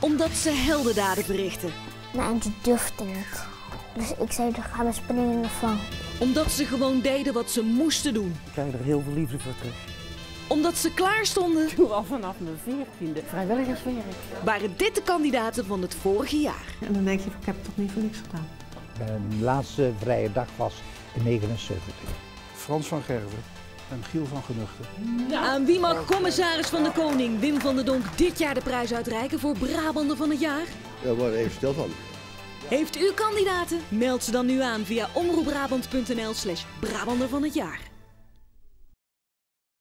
Omdat ze heldendaden verrichten. Nou, en die durfde niet. Dus ik zei, dan gaan we springen ervan. Omdat ze gewoon deden wat ze moesten doen. Ik krijg er heel veel liefde voor terug. Omdat ze klaar stonden. Ik doe al vanaf mijn 14e vrijwilligerswerk. Waren dit de kandidaten van het vorige jaar. En dan denk je, ik heb het toch niet voor niks gedaan. Mijn laatste vrije dag was in 1979. Frans van Gerven en Giel van Genuchten. Aan wie mag commissaris van de Koning Wim van der Donk dit jaar de prijs uitreiken voor Brabander van het jaar? Daar word ik even stil van. Heeft u kandidaten? Meld ze dan nu aan via omroepbrabant.nl/Brabander van het jaar.